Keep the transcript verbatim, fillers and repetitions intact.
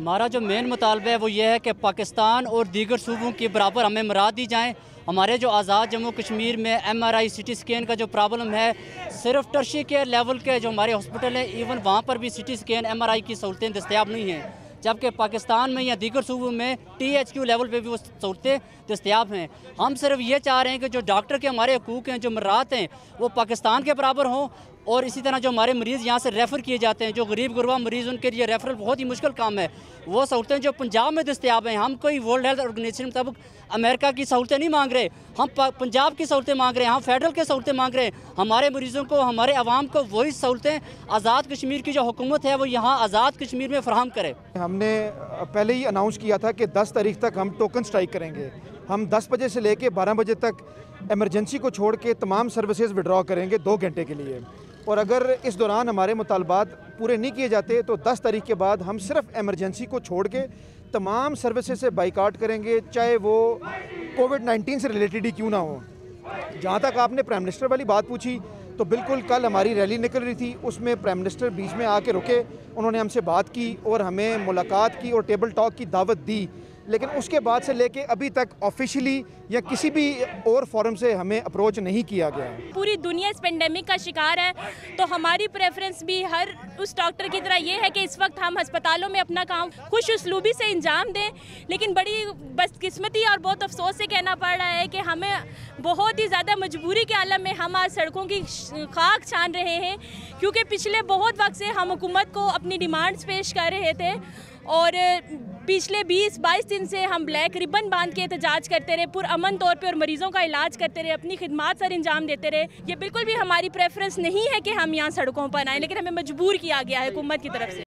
हमारा जो मेन मुतालबा है वो ये है कि पाकिस्तान और दीगर सूबों के बराबर हमें मराद दी जाएँ। हमारे जो आज़ाद जम्मू कश्मीर में M R I C T scan का जो प्रॉब्लम है, सिर्फ टर्शी केयर लेवल के जो हमारे हॉस्पिटल हैं, इवन वहाँ पर भी C T scan M R I की सहूलतें दस्तयाब नहीं हैं, जबकि पाकिस्तान में या दीगर सूबों में टी एच क्यू लेवल पे भी वो सहूलतें दस्तयाब हैं। हम सिर्फ ये चाह रहे हैं कि जो डॉक्टर के हमारे हकूक़ हैं, जो मर्रात हैं, वो पाकिस्तान के बराबर हों। और इसी तरह जो हमारे मरीज़ यहाँ से रेफ़र किए जाते हैं, जो गरीब गुरबा मरीज़, उनके लिए रेफरल बहुत ही मुश्किल काम है। वो सहूलतें जो पंजाब में दस्तयाब हैं, हम कोई वर्ल्ड हेल्थ ऑर्गेनाइजेशन मुताबिक अमेरिका की सहूलतें नहीं मांग रहे, हम पंजाब की सहूलतें मांग रहे हैं, हम फेडरल की सहूलतें मांग रहे हैं। हमारे मरीज़ों को, हमारे अवाम को वही सहूलतें आज़ाद कश्मीर की जो हुकूमत है वो यहाँ आज़ाद कश्मीर में फराहम करे। हमने पहले ही अनाउंस किया था कि दस तारीख तक हम टोकन स्ट्राइक करेंगे। हम दस बजे से लेकर बारह बजे तक एमरजेंसी को छोड़ के तमाम सर्विसेज विड्रॉ करेंगे दो घंटे के लिए, और अगर इस दौरान हमारे मुतालबात पूरे नहीं किए जाते तो दस तारीख के बाद हम सिर्फ एमरजेंसी को छोड़ के तमाम सर्विसेज से बाइकाट करेंगे, चाहे वो कोविड नाइन्टीन से रिलेटेड ही क्यों ना हो। जहाँ तक आपने प्राइम मिनिस्टर वाली बात पूछी, तो बिल्कुल कल हमारी रैली निकल रही थी, उसमें प्राइम मिनिस्टर बीच में आके रुके, उन्होंने हमसे बात की और हमें मुलाकात की और टेबल टॉक की दावत दी, लेकिन उसके बाद से लेके अभी तक ऑफिशियली या किसी भी और फोरम से हमें अप्रोच नहीं किया गया। पूरी दुनिया इस पेंडेमिक का शिकार है, तो हमारी प्रेफरेंस भी हर उस डॉक्टर की तरह ये है कि इस वक्त हम अस्पतालों में अपना काम खुश उसलूबी से अंजाम दें। लेकिन बड़ी बदकिस्मती और बहुत अफसोस से कहना पड़ रहा है कि हमें बहुत ही ज़्यादा मजबूरी के आलम में हम आज सड़कों की खाक छान रहे हैं, क्योंकि पिछले बहुत वक्त से हम हुकूमत को अपनी डिमांड्स पेश कर रहे थे और पिछले बीस बाईस दिन से हम ब्लैक रिबन बांध के एहतजाज करते रहे, पुरअमन तौर पे और मरीजों का इलाज करते रहे, अपनी खिदमात सर अंजाम देते रहे। ये बिल्कुल भी हमारी प्रेफरेंस नहीं है कि हम यहाँ सड़कों पर आएँ, लेकिन हमें मजबूर किया गया है हुकूमत की तरफ से।